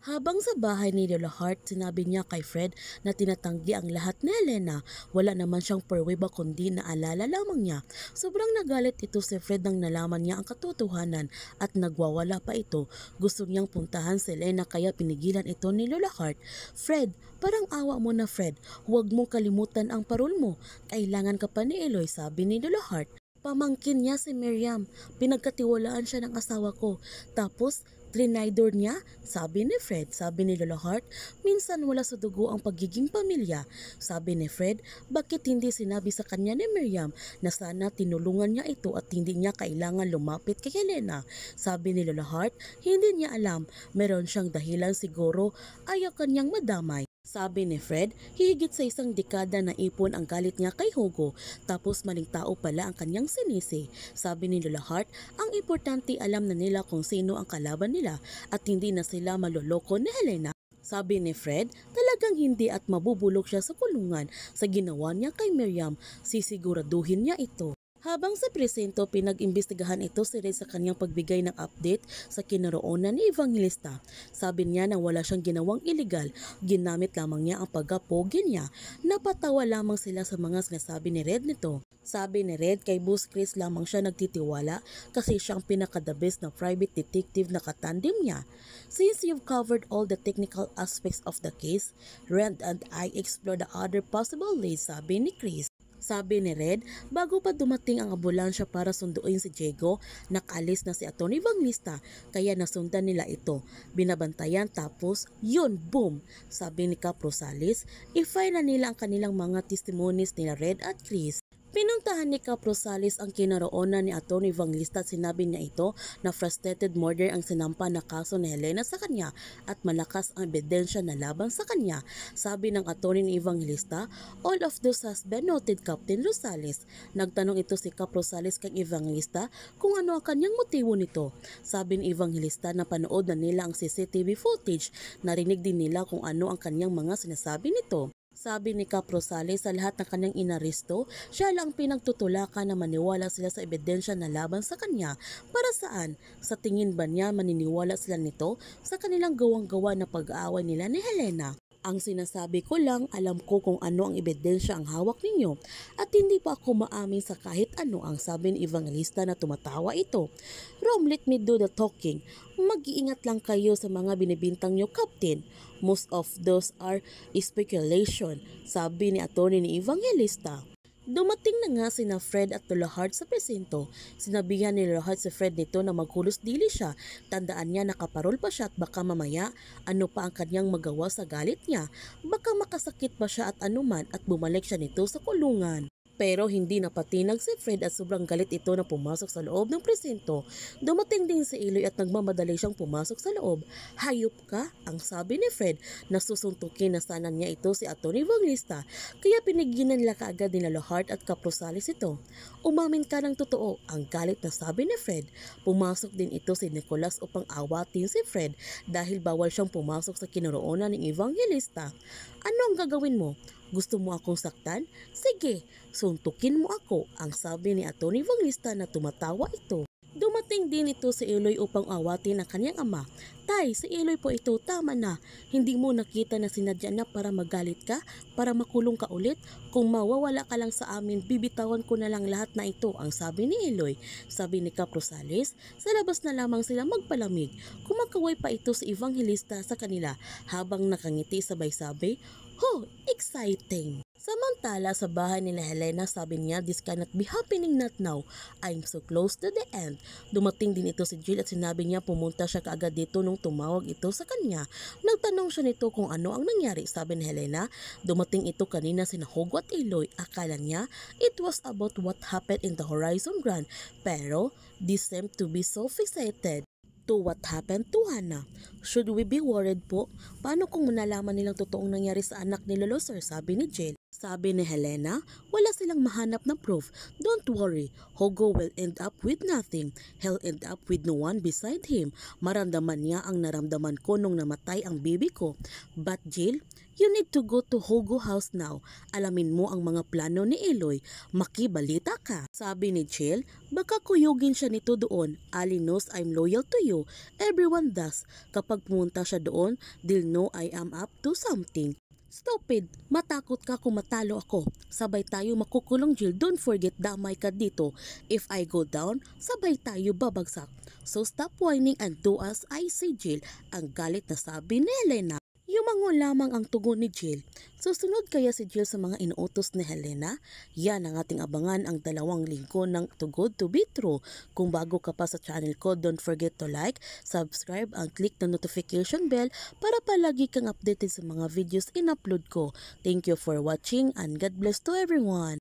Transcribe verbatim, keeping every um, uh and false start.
Habang sa bahay ni Lola Hart, sinabi niya kay Fred na tinatanggi ang lahat ni Helena. Wala naman siyang perweba kundi naalala lamang niya. Sobrang nagalit ito si Fred nang nalaman niya ang katotohanan at nagwawala pa ito. Gusto niyang puntahan si Helena kaya pinigilan ito ni Lola Hart. Fred, parang awa mo na Fred. Huwag mong kalimutan ang parol mo. Kailangan ka pa ni Eloy, sabi ni Lola Hart. Pamangkin niya si Miriam. Pinagkatiwalaan siya ng asawa ko. Tapos, trinidor niya? Sabi ni Fred. Sabi ni Lola Hart, minsan wala sa dugo ang pagiging pamilya. Sabi ni Fred, bakit hindi sinabi sa kanya ni Miriam na sana tinulungan niya ito at hindi niya kailangan lumapit kay Helena? Sabi ni Lola Hart, hindi niya alam. Meron siyang dahilan siguro, ayaw kanyang madamay. Sabi ni Fred, higit sa isang dekada na ipon ang galit niya kay Hugo, tapos maling tao pala ang kanyang sinisi. Sabi ni Lola Hart, ang importante alam na nila kung sino ang kalaban nila at hindi na sila maloloko ni Helena. Sabi ni Fred, talagang hindi at mabubulok siya sa kulungan sa ginawa niya kay Miriam, sisiguraduhin niya ito. Habang sa presento, pinag-imbestigahan ito si Red sa kanyang pagbigay ng update sa kinaroonan ni Evangelista. Sabi niya na wala siyang ginawang illegal, ginamit lamang niya ang pagkapogi niya. Napatawa lamang sila sa mga sinasabi ni Red nito. Sabi ni Red, kay Boss Chris lamang siya nagtitiwala kasi siya ang pinaka-the best na private detective na katandem niya. Since you've covered all the technical aspects of the case, Red and I explore the other possible leads, sabi ni Chris. Sabi ni Red, bago pa dumating ang ambulansya para sunduin si Diego, nakalis na si Atty. Evangelista kaya nasundan nila ito. Binabantayan tapos, yun, boom! Sabi ni Cap Rosales, i-file na nila ang kanilang mga testimonies nila Red at Chris. Pinuntahan ni Cap Rosales ang kinaroonan ni Atty. Evangelista at sinabi niya ito na frustrated murder ang sinampa na kaso ni Helena sa kanya at malakas ang ebidensya na laban sa kanya. Sabi ng Atty. Evangelista, all of this has been noted, Captain Rosales. Nagtanong ito si Cap Rosales kay Evangelista kung ano ang kanyang motibo nito. Sabi ni Evangelista na panood na nila ang C C T V footage, narinig din nila kung ano ang kanyang mga sinasabi nito. Sabi ni Cap Rosales, sa lahat ng kanyang inaresto, siya lang pinagtutulakan na maniwala sila sa ebidensya na laban sa kanya. Para saan? Sa tingin ba niya maniniwala sila nito sa kanilang gawang-gawa na pag-aaway nila ni Helena? Ang sinasabi ko lang, alam ko kung ano ang ebidensya ang hawak ninyo at hindi pa ako maamin sa kahit ano, ang sabi ni Evangelista na tumatawa ito. Rom, let me do the talking. Mag-iingat lang kayo sa mga binibintang nyo, Captain. Most of those are speculation, sabi ni Atty. ni Evangelista. Dumating na nga sina Fred at Lola Hart sa presento. Sinabihan ni Lola Hart si Fred nito na maghulos dili siya. Tandaan niya nakaparol pa siya at baka mamaya ano pa ang kanyang magawa sa galit niya. Baka makasakit pa siya at anuman at bumalik siya nito sa kulungan. Pero hindi napatinag si Fred at sobrang galit ito na pumasok sa loob ng presento. Dumating din si Eloy at nagmamadali siyang pumasok sa loob. Hayop ka, ang sabi ni Fred. Nasusuntukin na sana niya ito si Atty. Evangelista, kaya pinigilan nila kaagad ni Lola Hart at Cap Rosales ito. Umamin ka ng totoo, ang galit na sabi ni Fred. Pumasok din ito si Nicholas upang awatin si Fred dahil bawal siyang pumasok sa kinaroonan ng Evangelista. Ano ang gagawin mo? Gusto mo akong saktan? Sige, suntukin mo ako, ang sabi ni Atty. Evangelista na tumatawa ito. Dumating din ito si Eloy upang awatin ang kanyang ama. Tay, si Eloy po ito, tama na. Hindi mo nakita na sinadya na para magalit ka? Para makulong ka ulit? Kung mawawala ka lang sa amin, bibitawan ko na lang lahat na ito, ang sabi ni Eloy. Sabi ni Cap Rosales, sa labas na lamang sila magpalamig. Kumakaway pa ito si Evangelista sa kanila habang nakangiti sabay-sabay. Ho, exciting! Samantala sa bahay nila Helena, sabi niya, this cannot be happening not now. I'm so close to the end. Dumating din ito si Jill at sinabi niya pumunta siya kaagad dito nung tumawag ito sa kanya. Nagtanong siya nito kung ano ang nangyari. Sabi ni Helena, dumating ito kanina sina Hugo at Eloy. Akala niya it was about what happened in the Horizon Grand. Pero this seemed to be so fixated to what happened to Hannah. Should we be worried po? Paano kung nalaman nilang totoong nangyari sa anak ni Lolo Sir? Sabi ni Jill. Sabi ni Helena, wala silang mahanap na proof. Don't worry, Hugo will end up with nothing. He'll end up with no one beside him. Maramdaman niya ang naramdaman ko nung namatay ang bibi ko. But Jill, You need to go to Hugo House now. Alamin mo ang mga plano ni Eloy. Makibalita ka. Sabi ni Jill, baka kuyugin siya nito doon. Ali knows I'm loyal to you. Everyone does. Kapag pumunta siya doon, they'll know I am up to something. Stupid! Matakot ka kung matalo ako. Sabay tayo makukulong, Jill. Don't forget, damay ka dito. If I go down, sabay tayo babagsak. So stop whining and do as I say, Jill. Ang galit na sabi ni Helena. Yumango lamang ang tugon ni Jill. Susunod kaya si Jill sa mga inuutos ni Helena? Yan ang ating abangan ang dalawang linggo ng Too Good to Be True. Kung bago ka pa sa channel ko, don't forget to like, subscribe, and click the notification bell para palagi kang updated sa mga videos in-upload ko. Thank you for watching and God bless to everyone.